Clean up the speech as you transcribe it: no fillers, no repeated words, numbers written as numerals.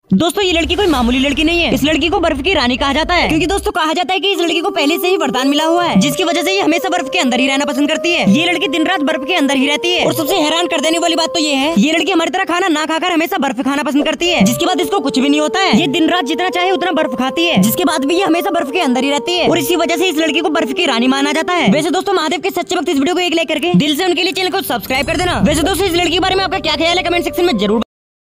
दोस्तों ये लड़की कोई मामूली लड़की नहीं है। इस लड़की को बर्फ की रानी कहा जाता है, क्योंकि दोस्तों कहा जाता है कि इस लड़की को पहले से ही वरदान मिला हुआ है, जिसकी वजह से ये हमेशा बर्फ के अंदर ही रहना पसंद करती है। ये लड़की दिन रात बर्फ के अंदर ही रहती है। और सबसे हैरान कर देने वाली बात तो ये है, ये लड़की हमारी तरह खाना ना खाकर हमेशा बर्फ खाना पसंद करती है, जिसके बाद इसको कुछ भी नहीं होता है। ये दिन रात जितना चाहे उतना बर्फ खाती है, जिसके बाद भी ये हमेशा बर्फ के अंदर ही रहती है। और इसी वजह से इस लड़की को बर्फ की रानी माना जाता है। वैसे दोस्तों महादेव के सच्चे भक्त इस वीडियो को एक लाइक करके दिल से उनके लिए चैनल को सब्सक्राइब कर देना। वैसे दोस्तों इस लड़की के बारे में आपका क्या ख्याल है कमेंट सेक्शन में जरूर